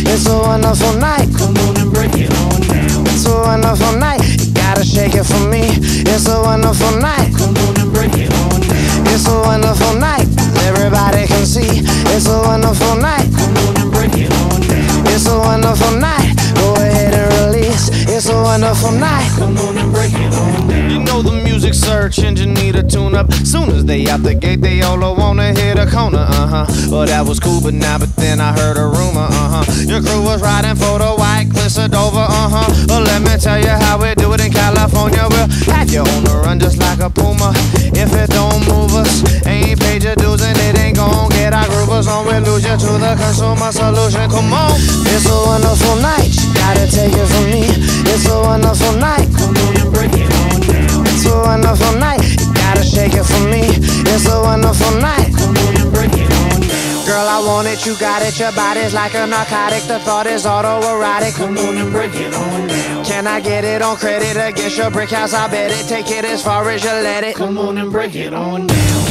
It's a wonderful night. Come on and break it on down. It's a wonderful night. You gotta shake it for me. It's a wonderful night. Come on and break it on down. It's a wonderful night. Everybody can see. It's a wonderful night. Come on and break it on down. It's a wonderful night. Go ahead and release. It's a wonderful night. Come on and break it on down. You know the music search engine need a tune up. Soon as they out the gate, they all wanna hit a corner. Well, that was cool, but then I heard a rumor. Your crew was riding for the white cliffs of Dover. Well, let me tell you how we do it in California. We'll have you on the run just like a puma. If it don't move us, ain't paid your dues and it ain't gon' get our groovers on. We lose you to the consumer solution. Come on. It's a wonderful night. You gotta take it from me. It's a wonderful night. Come on and break it on down. It's a wonderful night. You gotta shake it for me. It's a wonderful night. Come on and break it on down. Girl, I want it, you got it. Your body's like a narcotic. The thought is autoerotic. Come on and break it on down. Can I get it on credit against your brick house? I bet it. Take it as far as you let it. Come on and break it on down.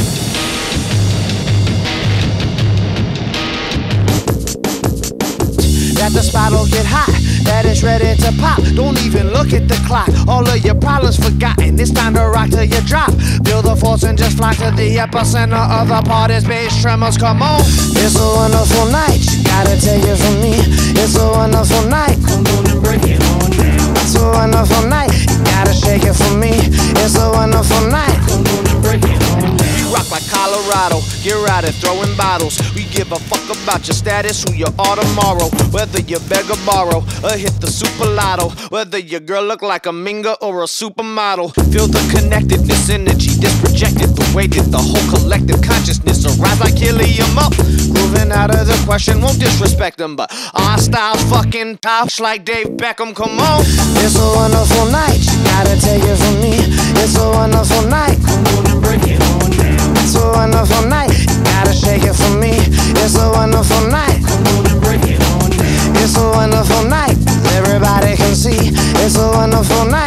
That the spot'll get hot, that it's ready to pop. Don't even look at the clock, all of your problems forgotten. It's time to rock till you drop. Feel the force and just fly to the epicenter of the party's bass tremors. Come on. It's a wonderful night, you gotta take it from me. It's a wonderful night. Come on and break it on down. It's a wonderful night, you gotta shake it for me. It's a wonderful night. Come on and break it on down. We rock like Colorado, get right at throwing bottles. We give a fuck about your status, who you are tomorrow. Whether you beg or borrow, or hit the super lotto. Whether your girl look like a minga or a supermodel. Feel the connectedness, energy that's projected. The way that the whole collective consciousness arise like helium up. Moving out of the question, won't disrespect them, but our style's fucking top, like Dave Beckham, come on. It's a wonderful night, you gotta take it from me. It's a wonderful night. Come on and break it on down. It's a wonderful night, you gotta shake it for me. It's a wonderful night. Come on and break it on down. It's a wonderful night. Everybody can see. It's a wonderful night.